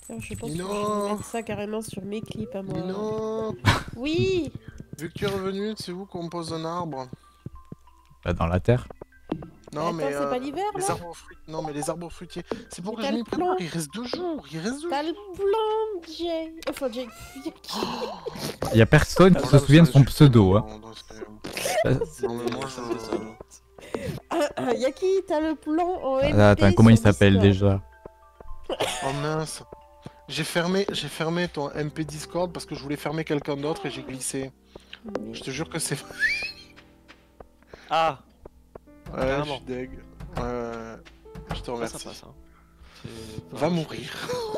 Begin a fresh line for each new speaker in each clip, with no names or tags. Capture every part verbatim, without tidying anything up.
Alors, je pense
Nino
que je vais mettre ça carrément sur mes clips à moi.
Nino
Oui.
Vu que tu es revenu, c'est où qu'on pose un arbre?
Bah, dans la terre.
Non
Attends,
mais
c'est
euh,
pas l'hiver
les
là?
arbres fruitiers. Non mais les arbres fruitiers. C'est pour
Mais
que
t'as
je
le
m'y
plan.
prépare, il reste deux jours, il reste deux
T'as le
jours.
plan, Jay. Enfin, Jay.
Il y a personne qui se souvient de son pseudo. Hein.
Non mais moi je...
Yaki, t'as le plan en M P.
Ah, attends, comment il
sur
s'appelle
Discord.
déjà?
Oh mince. J'ai fermé, j'ai fermé ton M P Discord parce que je voulais fermer quelqu'un d'autre et j'ai glissé.
Mais...
Je te jure que c'est...
Ah.
Ouais,
Carrément.
je suis deg. Euh... Je te remercie.
Ça passe, hein.
Va mourir.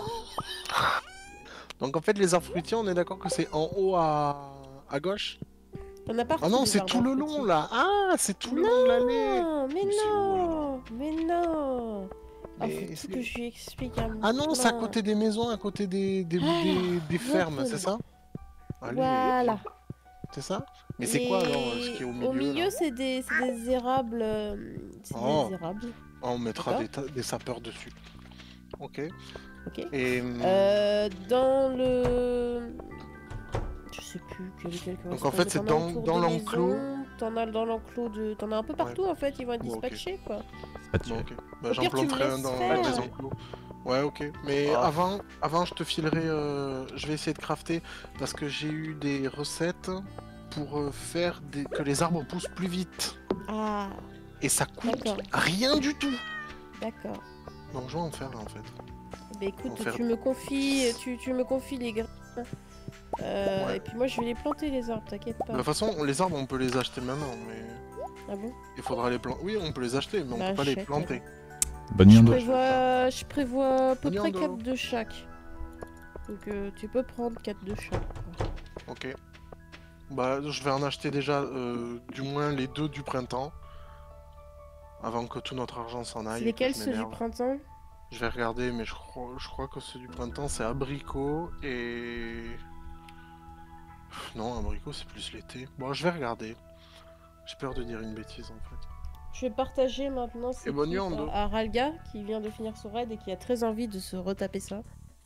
Donc en fait les arbres fruitiers, on est d'accord que c'est en haut à, à gauche?
On a partout.
Ah non,
des
c'est
arbres
tout le long
fruitiers.
là. Ah, c'est tout le long de l'allée.
Non, mais
Mais c'est où,
non, mais non. Ah,
Mais
faut
c'est-
tout que je lui explique à mon
Ah non, c'est à
plan.
côté des maisons, à côté des, des,
Ah,
des, des fermes,
reprenons.
c'est ça? Allez,
Voilà.
c'est ça? Mais c'est quoi alors ce qui est au milieu
Au milieu,
là
c'est des, c'est des érables. euh, C'est
Oh.
des érables.
Ah, on mettra des,
D'accord.
ta- des sapeurs dessus. Ok.
Ok.
Et hum,
Euh, dans le. Je sais plus quel lequel
Donc, en fait, c'est
correspond. T'en as
dans-
autour
dans
des
l'enclos.
maisons, T'en as dans l'enclos de. T'en as un peu partout en fait, ils vont être
Bon, ok.
dispatchés quoi.
Pas de
bon, ok. Bah,
Au
j'en
pire, tu me
planterai un
laisses
dans
faire.
les enclos. Ouais, ok. Mais
Ah.
avant, avant, je te filerai. euh, Je vais essayer de crafter parce que j'ai eu des recettes pour euh, faire des... que les arbres poussent plus vite.
Ah,
Et ça coûte
d'accord,
rien du tout.
d'accord.
Donc, je vais en faire là en fait.
Bah écoute,
On va faire-
tu me confies, tu, tu me confies les grains. Euh,
Ouais.
Et puis moi je vais les planter les arbres, t'inquiète
De
pas.
toute façon, les arbres, on peut les acheter maintenant, mais
Ah bon?
il faudra les planter. Oui, on peut les acheter, mais on
Bah,
peut pas les
achète,
planter.
Bonne nuit
Je
en dos.
prévois, je prévois à peu près
Viande.
quatre de chaque. Donc euh, tu peux prendre quatre de chaque. quoi.
Ok. Bah, je vais en acheter déjà euh, du moins les deux du printemps. Avant que tout notre argent s'en aille.
C'est
et que
lesquels
je
ceux du
m'énerve.
printemps?
Je vais regarder, mais je crois, je crois que ceux du printemps c'est abricot et. Pff, non, abricot c'est plus l'été. Bon, je vais regarder. J'ai peur de dire une bêtise en fait.
Je vais partager maintenant
Et bonne nuit,
clips
Ando.
à, à Ralga qui vient de finir son raid et qui a très envie de se retaper ça.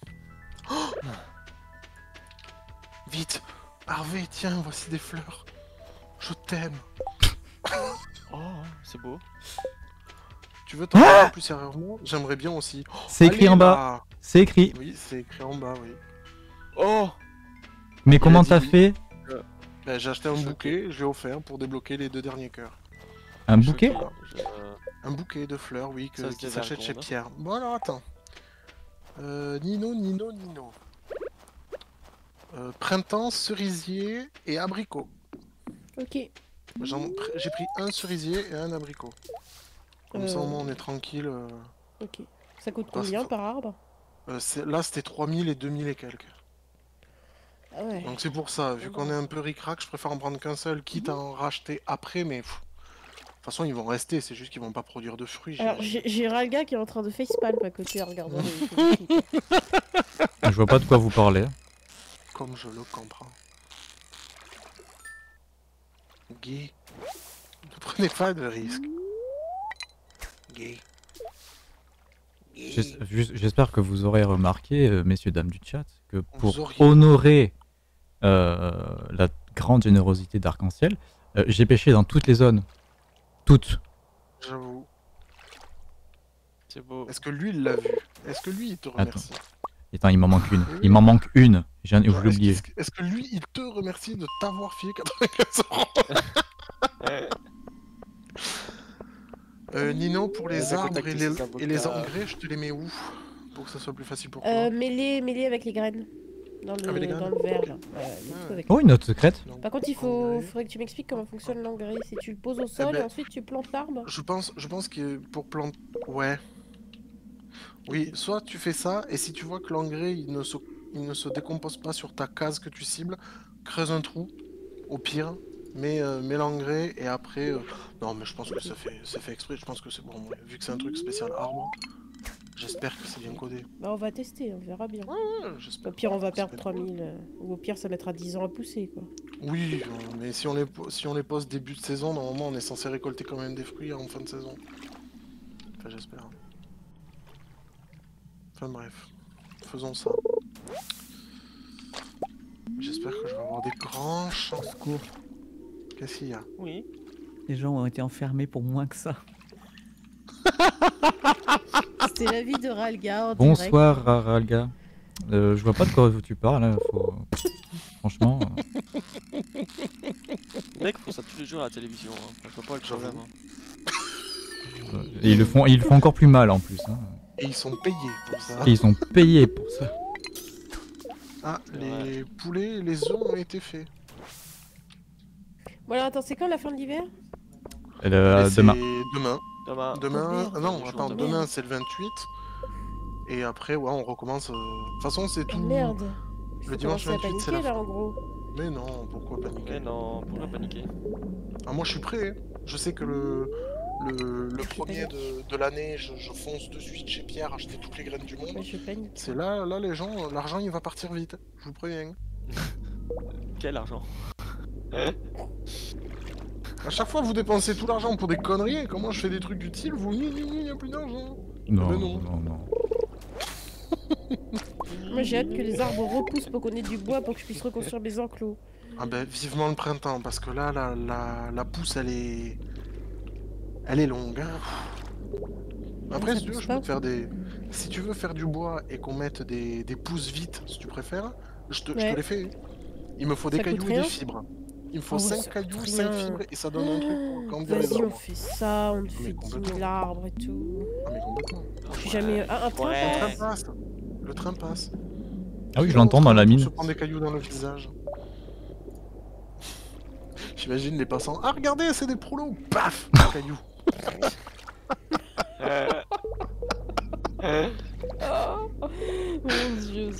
Vite Harvey, tiens, voici des fleurs. Je t'aime.
Oh, c'est beau.
Tu veux t'en parler plus sérieusement? J'aimerais bien aussi. Oh,
C'est écrit
allez,
en bas.
là.
C'est écrit.
Oui, c'est écrit en bas, oui.
Oh.
Mais comment
dit
t'as
oui.
fait?
Ben, j'ai acheté un
Choqué.
bouquet, je l'ai offert pour débloquer les deux derniers cœurs.
Un bouquet?
Choqué. Je-
Un bouquet de fleurs, oui, que,
Ça se
qui
dit
s'achète chez
Vergonde.
Pierre. Bon alors attends. Euh, Nino, Nino, Nino. Euh, printemps, cerisier et abricot.
Ok.
J'en pr- J'ai pris un cerisier et un abricot. Comme ça au
Euh.
moins on est tranquille. euh.
Ok. Ça coûte
Ah,
combien
c'est-
par arbre?
Euh, c'est- là c'était trois mille et deux mille et quelques.
Ah ouais.
Donc c'est pour ça, vu qu'on est un peu ric-rac, je préfère en prendre qu'un seul, quitte à en racheter après, mais... pff, de toute façon ils vont rester, c'est juste qu'ils vont pas produire de fruits.
Alors
j'imagine.
j'ai j'ai Ralga qui est en train de facepalm à côté en regardant les, les clips.
Je vois pas de quoi vous parlez.
Comme je le comprends. Guy, ne prenez pas de risques. Guy. Guy.
J'es- juste- J'espère que vous aurez remarqué, euh, messieurs, dames du chat, que pour
auriez-
honorer euh, la grande générosité d'Arc-en-Ciel, euh, j'ai pêché dans toutes les zones. Toutes.
J'avoue.
C'est beau.
Est-ce que lui il l'a vu? Est-ce que lui il te remercie?
Attends, il m'en manque une. Il m'en manque une. J'en ai- Je
Ouais,
l'ai
Est-ce
oublié.
que, est-ce que lui il te remercie de t'avoir filé quatre-vingt-quinze euros? Euh, Nino, pour les
Les
arbres et
contacts
les,
aussi,
et les
avocats.
engrais, je te les mets où? Pour que ça soit plus facile pour toi.
Euh, mêlé, mêlé avec les graines. Dans le,
Avec les
dans
graines
le verre
Ok.
là. Ouais, mets tout avec.
Oh, une note secrète.
Donc,
Par contre, il faut,
engrais.
faudrait que tu m'expliques comment fonctionne l'engrais. Si tu le poses au sol
ben,
et ensuite tu plantes l'arbre.
Je pense, je pense que pour planter... Ouais. Oui, soit tu fais ça, et si tu vois que l'engrais il ne, se... il ne se décompose pas sur ta case que tu cibles, creuse un trou, au pire, mets, euh, mets l'engrais, et après... euh, Non, mais je pense que c'est fait, c'est fait exprès, je pense que c'est bon, ouais. Vu que c'est un truc spécial arbre, j'espère que c'est bien codé.
Bah, on va tester, on verra bien.
Ouais, j'espère.
Au pire, on va
Ça
perdre
peut être
trois
cool.
mille. euh, Ou au pire, ça mettra dix ans à pousser quoi.
Oui, euh, mais si on, les, po- si on les pose début de saison, normalement on est censé récolter quand même des fruits en fin de saison. Enfin, j'espère. Enfin bref. faisons ça. J'espère que je vais avoir des grands chances.
Secours.
Qu'est-ce qu'il y a?
Oui.
Les gens ont été enfermés pour moins que ça.
C'était la vie de Ralga en direct.
Bonsoir Ralga. Euh, je vois pas de quoi tu parles. Hein. Faut... Franchement. euh,
Les mecs font ça tous les jours à la télévision. Hein. Je vois pas le problème. Hein.
euh, et ils le font, ils le font encore plus mal en plus. Hein.
Et ils sont payés pour ça.
Et ils sont payés pour ça.
Ah, les poulets et les œufs ont été faits.
Bon alors attends, c'est quand la fin de l'hiver?
Euh,
Mais c'est
demain.
Demain.
Demain.
Demain.
merde.
ah non,
Le jour
attends,
de
demain
merde.
c'est le vingt-huit. Et après, ouais, on recommence. euh, De toute façon, c'est
Oh
tout.
merde.
Le
Faut
dimanche
commencer à
vingt-huit, c'est
paniquer
la
là en gros.
Mais non, pourquoi paniquer?
Mais non, pourquoi paniquer?
Ah, moi je suis prêt. hein. Je sais que le, le, le
Je
premier
panique.
de, de l'année, je, je fonce de suite chez Pierre acheter toutes les graines du monde.
Ouais, je panique.
C'est là, là les gens, l'argent il va partir vite. Je vous préviens.
Quel argent?
À chaque fois vous dépensez tout l'argent pour des conneries, et comment je fais des trucs utiles, vous ni ni ni, y a plus d'argent.
Non,
Mais
non,
non.
non, non.
Moi j'ai hâte que les arbres repoussent pour qu'on ait du bois pour que je puisse reconstruire mes enclos.
Ah ben vivement le printemps, parce que là la, la, la pousse elle est. Elle est longue. hein. Après
ça
si tu veux,
pousse
je
pas.
peux te faire des. Si tu veux faire du bois et qu'on mette des, des pousses vite, si tu préfères, je te, je
Ouais.
te les fais. Il me faut des
Ça coûte
cailloux et des
rien
fibres. Il me faut
Ah ouais,
cinq
ça
cailloux,
coûte
cinq
rien.
fibres et ça donne un truc pour grandir les
Vas-y, on
arbres.
fait ça, on te
Mais
fait dix
complètement.
mille arbres et tout.
Ah mais complètement.
Je suis jamais. Ah, un train
Ouais.
Le
passe.
train passe. Le train passe.
Ah oui, je l'entends dans la
On
mine.
se prend des cailloux dans le visage. J'imagine les passants. Ah regardez, c'est des prolos. Paf, un caillou.
Euh,
Oh, mon dieu.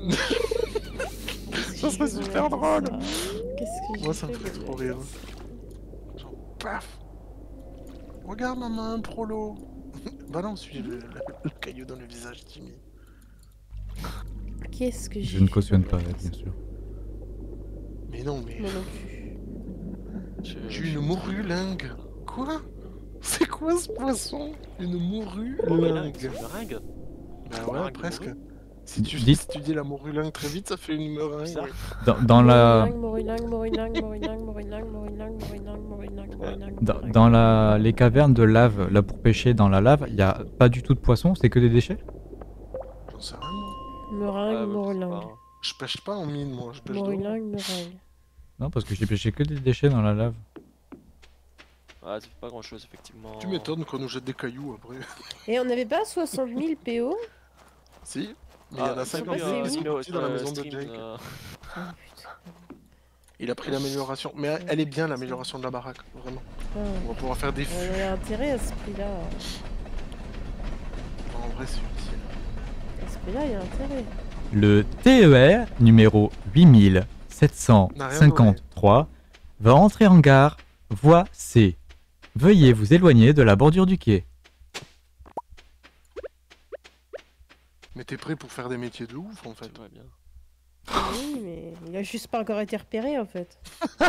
Ça serait super drôle.
Qu'est-ce que j'ai
Moi ça me
fait
ferait
de
trop
merde.
rire. Genre paf. Regarde maman, un prolo. Balance lui le, le, le caillou dans le visage, Timmy.
Qu'est-ce que j'ai
Je ne
fait
cautionne
de
pas,
merde.
bien sûr.
Mais non mais.
Moi non plus.
je-
J'ai
je-
une morue lingue. Quoi? C'est quoi ce poisson? Une morue
Oh, mais là,
lingue.
c'est une meringue.
Bah
Une
ouais,
meringue
presque.
morue.
Si tu,
Dites-
si tu dis la morue lingue très vite, ça fait une meringue.
Bizarre.
ouais.
Dans, dans la,
Morilang, Morilang, Morilang, Morilang, Morilang, Morilang, Morilang, Morilang,
dans,
Morilang.
dans la, les cavernes de lave, là pour pêcher dans la lave, il n'y a pas du tout de poissons, c'est que des déchets?
J'en sais rien, moi.
Ouais,
Meringue,
bah, je sais
Morilang.
pas.
Je pêche pas en mine, moi. Je pêche dehors.
Morilang, meringue.
Non, parce que j'ai pêché que des déchets dans la lave.
Ouais, ça fait pas grand chose, effectivement.
Tu m'étonnes qu'on nous jette des cailloux après.
Et on n'avait pas soixante mille P O?
Si, mais il y en a
Ah,
cinquante
c'est
mille
où
qui sont
Sino,
partis dans la
euh,
maison de
stream,
Jake.
euh,
Oh putain.
Il a pris l'amélioration. Mais elle- elle est bien, l'amélioration de la baraque, vraiment.
Ah.
On va pouvoir faire des
On
fûts.
a intérêt à ce prix-là.
En vrai, c'est utile.
À ce prix-là, il y a intérêt.
Le T E R numéro huit mille sept cent cinquante-trois va entrer en gare, voie C. Veuillez vous éloigner de la bordure du quai.
Mais t'es prêt pour faire des métiers de ouf, en fait.
tout va bien.
Oui, mais il a juste pas encore été repéré en fait.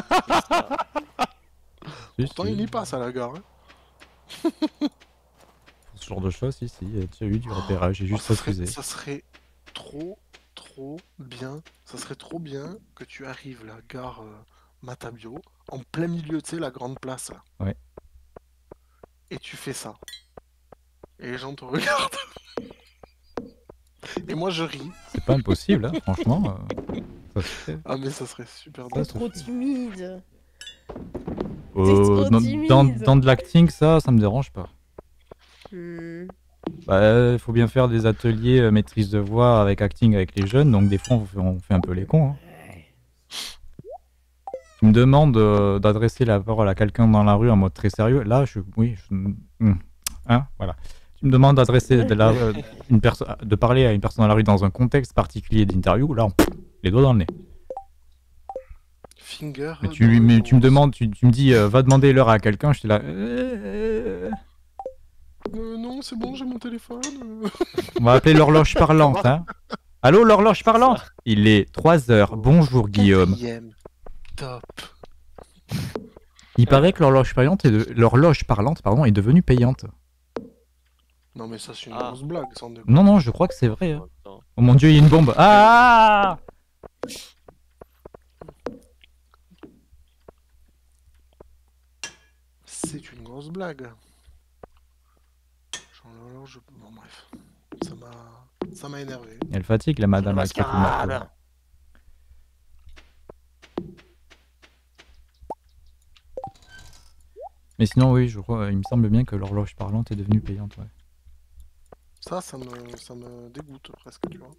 Si,
Pourtant,
si.
il y passe à la gare. hein.
Pour ce genre de choses, si, si, il y a déjà eu du repérage, j'ai juste
Oh, ça, serait,
refusé.
ça serait trop, trop bien. Ça serait trop bien que tu arrives la gare euh, Matabio, en plein milieu, tu sais, la grande place là.
Ouais.
Et tu fais ça. Et les gens te regardent. Et moi je ris.
C'est pas impossible, hein, franchement. euh, ça se fait.
Ah mais ça serait super
Ça,
drôle.
ça
Trop
fait.
timide.
Euh,
trop
dans,
timide.
dans, dans de l'acting, ça, ça me dérange pas.
Hmm.
Bah, il faut bien faire des ateliers euh, maîtrise de voix avec acting avec les jeunes, donc des fois on fait, on fait un peu les cons. Hein. Tu me demandes euh, d'adresser la parole à quelqu'un dans la rue en mode très sérieux. Là, je, oui, je, hum, hein, voilà. Tu me demandes d'adresser de, la- euh, une perso- de parler à une personne dans la rue dans un contexte particulier d'interview. Là, on, pff, les doigts dans le nez.
Finger.
Mais
dans
tu,
le
mais tu me
sens.
demandes, tu, tu me dis, euh, va demander l'heure à quelqu'un. Je suis là. euh,
Euh, non, c'est bon, j'ai mon téléphone. euh.
On va appeler l'horloge parlante. Hein. Allô, l'horloge parlante. Il est trois heures. Bonjour, Guillaume.
Quatrième. Top.
Il paraît que l'horloge parlante est, de... l'horloge parlante, pardon, est devenue payante.
Non mais ça c'est une
Ah.
grosse blague, sans déconner.
Non, non, je crois que c'est vrai. hein.
Oh, putain.
Oh mon dieu, il y a une bombe. Ah!
C'est une grosse blague. Genre, là, je... Bon bref, ça m'a, ça m'a énervé.
Elle fatigue la madame avec ce coup de marteau.
Mascarade.
Mais sinon, oui, je crois, il me semble bien que l'horloge parlante est devenue payante. Ouais.
Ça, ça me, ça me dégoûte presque, tu vois.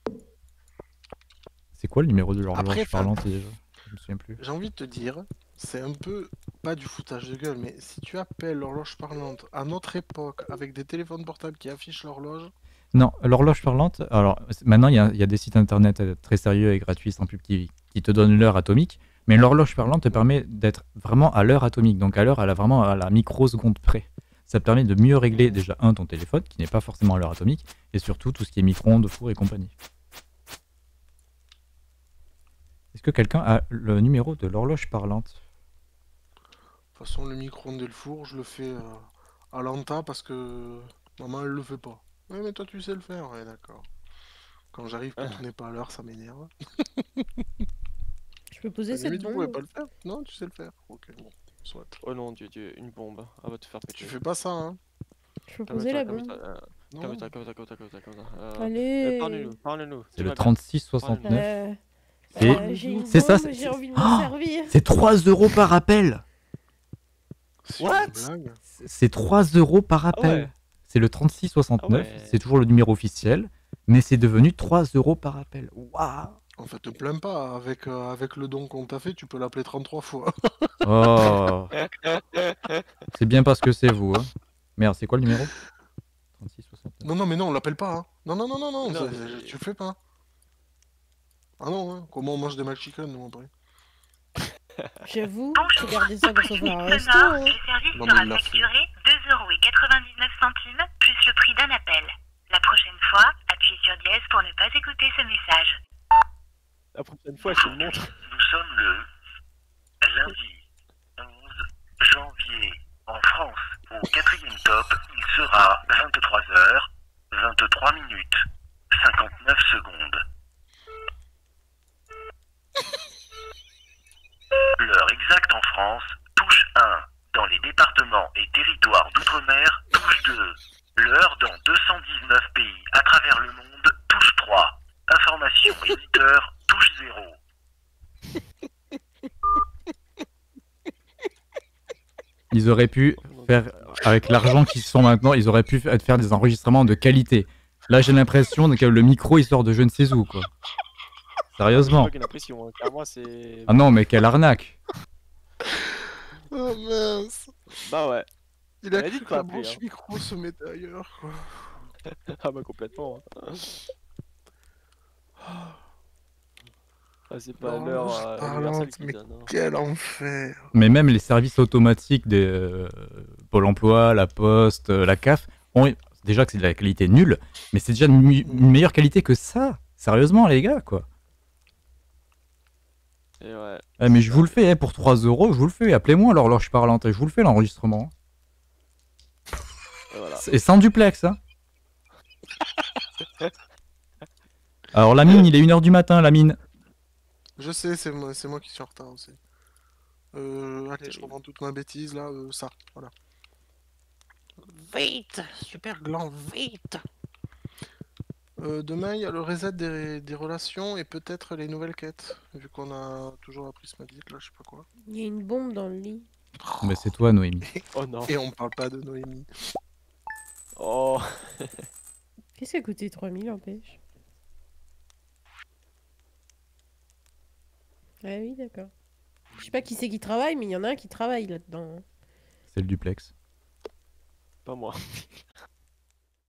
C'est quoi le numéro de l'horloge
Après, enfin-
parlante déjà? Je me souviens plus.
J'ai envie de te dire, c'est un peu, pas du foutage de gueule, mais si tu appelles l'horloge parlante à notre époque avec des téléphones portables qui affichent l'horloge,
Non, l'horloge parlante, alors c'est- maintenant il y, a- il y a des sites internet euh, très sérieux et gratuits sans pub qui, qui te donnent l'heure atomique, mais l'horloge parlante te permet d'être vraiment à l'heure atomique, donc à l'heure, à la, vraiment à la microseconde près. Ça te permet de mieux régler déjà, un, ton téléphone, qui n'est pas forcément à l'heure atomique, et surtout tout ce qui est micro-ondes, four et compagnie. Est-ce que quelqu'un a le numéro de l'horloge parlante?
de toute façon le micro-ondes et le four, je le fais euh, à l'anta parce que maman elle le fait pas. Ouais mais toi tu sais le faire, ouais d'accord. Quand j'arrive quand on n'est pas à l'heure, ça m'énerve.
Je peux poser
À la limite,
cette
vous pouvez
bombe?
pas le faire? Non, tu sais le faire. Ok, bon, soit.
Oh non, Dieu, Dieu, une bombe. Ah va te faire péter.
Tu fais pas ça, hein?
Je peux poser
Calme-toi,
la bombe?
calme-toi, euh,
Non.
calme-toi, calme-toi, calme-toi, calme-toi, calme-toi. Euh, euh,
Allez.
Parlez-nous, parlez-nous.
C'est
tout
le
va bien.
trente-six soixante-neuf.
Euh,
C'est-
euh, j'ai une
c'est ça,
bombe,
c'est-
j'ai envie de m'en
Oh
servir.
C'est trois euros par appel!
C'est
What?
une blague.
C'est trois euros par
Ah
appel.
ouais.
C'est le trente-six soixante-neuf,
Ah ouais.
c'est toujours le numéro officiel, mais c'est devenu trois euros par appel. Waouh!
En fait, te plains pas, avec, euh, avec le don qu'on t'a fait, tu peux l'appeler trente-trois fois.
Oh! C'est bien parce que c'est vous, hein. Merde, c'est quoi le numéro? trente-six soixante-neuf.
Non, non, mais non, on l'appelle pas, hein. Non, non, non, non, non,
Non,
ça-
mais-
tu le fais pas. Ah non, hein. Comment on mange des McChicken, nous, après?
J'avoue, j'ai gardé ça pour se faire un resto.
sonore,
hein.
le service
Non, mais
sera
il l'a fait.
facturé deux euros quatre-vingt-dix-neuf plus le prix d'un appel. La prochaine fois, appuyez sur dièse pour ne pas écouter ce message.
La prochaine fois, je te le montre.
Nous sommes le lundi onze janvier. En France, au quatrième top, il sera vingt-trois heures, vingt-trois minutes, cinquante-neuf secondes. L'heure exacte en France, touche un. Dans les départements et territoires d'outre-mer, touche deux. L'heure dans deux cent dix-neuf pays à travers le monde, touche trois. Information éditeur, touche zéro.
Ils auraient pu faire, avec l'argent qu'ils se font maintenant, ils auraient pu fa- faire des enregistrements de qualité. Là, j'ai l'impression que le micro, il sort de je ne sais où, quoi. Sérieusement.
J'ai l'impression, hein. Car moi, c'est.
Ah non, mais quelle arnaque!
Oh mince!
Bah ouais.
Il a
Elle a dit
cru
de
que la
pas appeler,
branche
hein.
micro se mettait ailleurs, quoi.
Ah bah complètement. hein. Ah, c'est pas
Non,
l'heure
je
euh,
parle,
universelle qui
mais
donne. hein.
Quel enfer!
Mais même les services automatiques des euh, Pôle emploi, la Poste, euh, la C A F, ont déjà que c'est de la qualité nulle, mais c'est déjà une, mu- une meilleure qualité que ça. Sérieusement, les gars, quoi.
Et ouais.
Eh, mais je vous le fais, hein, pour trois euros, je vous le fais. Appelez-moi l'horloge parlante, et je vous le fais l'enregistrement.
Et voilà.
Et sans duplex, hein. Alors, la mine, il est une heure du matin, la mine.
Je sais, c'est moi, c'est moi qui suis en retard aussi. Euh, allez, je reprends toute ma bêtise, là, euh, ça, voilà. Vite! Super gland, vite! Euh, demain, il y a le reset des, des relations et peut-être les nouvelles quêtes, vu qu'on a toujours appris ce matin, là, je sais pas quoi.
Il y a une bombe dans le lit.
Mais c'est toi, Noémie.
Oh non.
Et on parle pas de Noémie.
Oh.
Qu'est-ce qui a coûté trois mille en pêche? Ah oui, d'accord. Je sais pas qui c'est qui travaille, mais il y en a un qui travaille là-dedans.
C'est le duplex.
Pas moi.